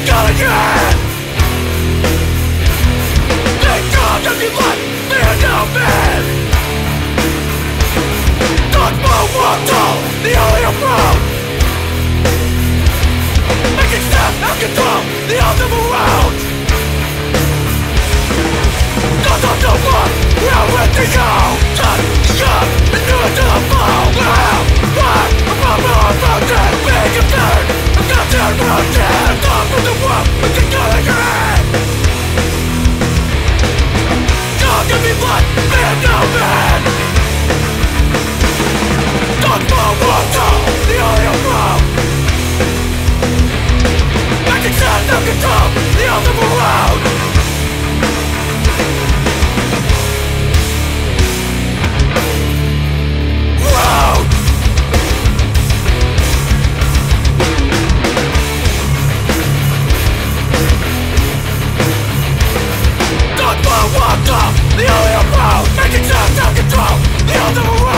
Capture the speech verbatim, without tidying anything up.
God again. Thank God that you let me a new man. Not my world, the only approach. Making steps and control the ultimate route. Not on the one, where would they go? Just shut and do it to the fall. Now, right, I'm not more about that. Being a third, I'm not there about that. I'm not from the world, we can go again. God give me blood, be a new man. Not my world, the only approach. Making sense of control, the ultimate route. Route. Not my world, the only approach. Making sense of control, the ultimate route.